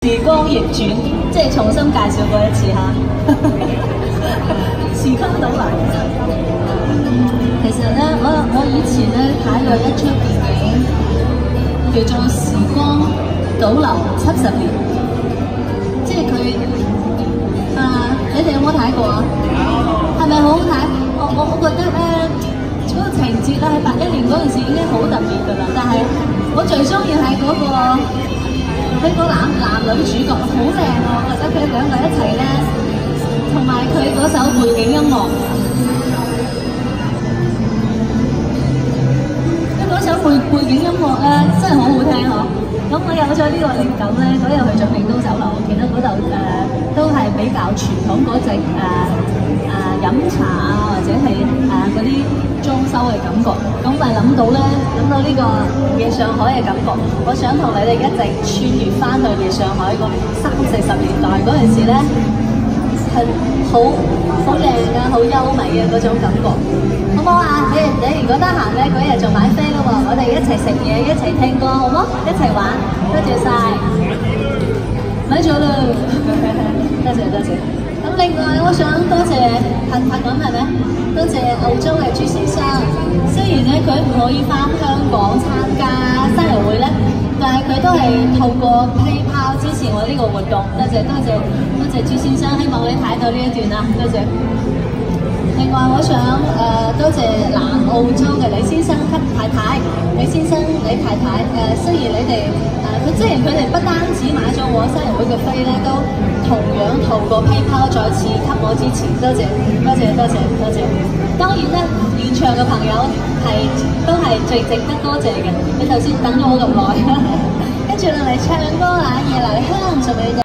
時光逆轉，即係重新介紹過一次嚇。時光倒流。其實咧，我以前咧睇過一出電影，叫做《時光倒流70年》，即係佢你哋有冇睇過啊？係咪好好睇？我覺得咧，嗰個情節咧喺81年嗰陣時已經好特別㗎啦，但係我最中意係嗰個。佢個男女主角好靚喎，我覺得佢兩個一齊咧，同埋佢嗰首背景音樂，佢嗰首背景音樂咧真係好好聽呵。咁我有咗呢個靈感咧，嗰日去咗美都酒樓，見到嗰度都係比較傳統嗰隻飲茶啊，或者係嗰啲裝修嘅感覺，咁咪諗到呢個夜上海嘅感覺。我想同你哋一直穿越翻去夜上海個30-40年代嗰陣時咧，係好靚啊，好優美嘅嗰種感覺。好唔好啊？你如果得閒咧，嗰日就買飛咯喎，我哋一齊食嘢，一齊聽歌，好唔好？一齊玩，多謝晒，買咗啦，多謝。咁另外，我想多謝騰咁係咪？多謝澳洲嘅朱先生。雖然咧佢唔可以翻香港參加生日會咧，但係佢都係透過 PayPal 支持我呢個活動。多謝朱先生，希望你睇到呢一段啊，多謝。另外，我想多謝南澳洲嘅李先生及太太，李先生、李太太雖然你哋雖然佢哋不單止買咗我生日會嘅飛咧，都同樣透過 PayPal 再次給我支持，多謝。當然咧，現場嘅朋友都係最值得多謝嘅。你頭先等咗我咁耐，跟住落嚟唱歌啦，夜來香就俾你。